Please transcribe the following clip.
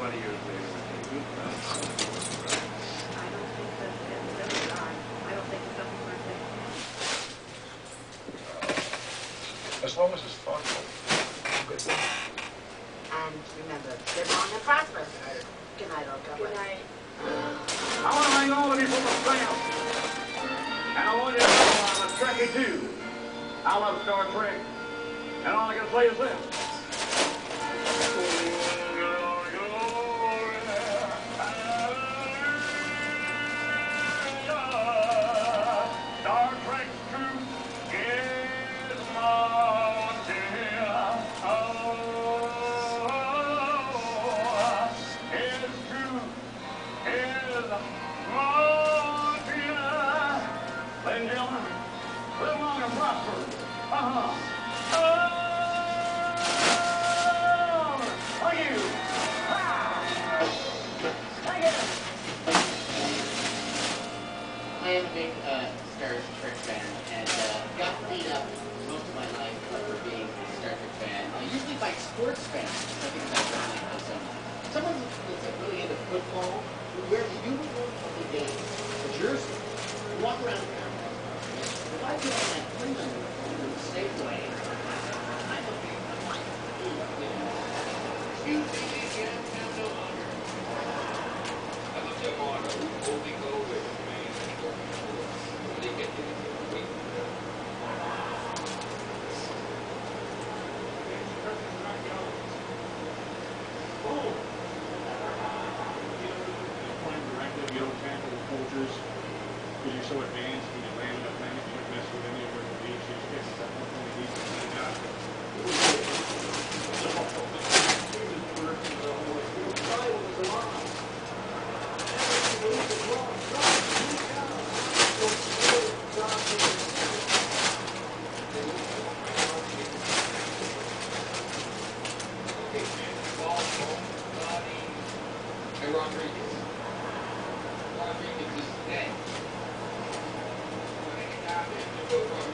20 years later, we're taking good time. I don't think that's really not. I don't think it's something worth it. As long as it's thoughtful. Good. And remember, live long and prosper. Good night, old couple. Good night. I want to thank all of you for the stamp. And I want you to know I'm a Trekkie too. I love Star Trek. And all I can say is this. Star Trek's truth is marching. His truth is marching. Ladies and gentlemen, live long and prosper. Thank you. Thank you. I am a big Star Trek fan, and got beat up most of my life for being a Star Trek fan. Usually by sports fans. I think that's ironic because someone that's really into football who wear the uniform of the game, the jersey, and walk around town. If I put on that Klingon uniform in the Safeway, I don't think I'm like, excuse me, I'm no longer. I love that motto, only go with me. They get you to wait. You don't tackle the cultures because you're so advanced when you land on a planet, you don't mess with any of the beach, you just get stuff up on the beach and hang out. Hey, Rodriguez. Rodriguez is dead. When they get down there,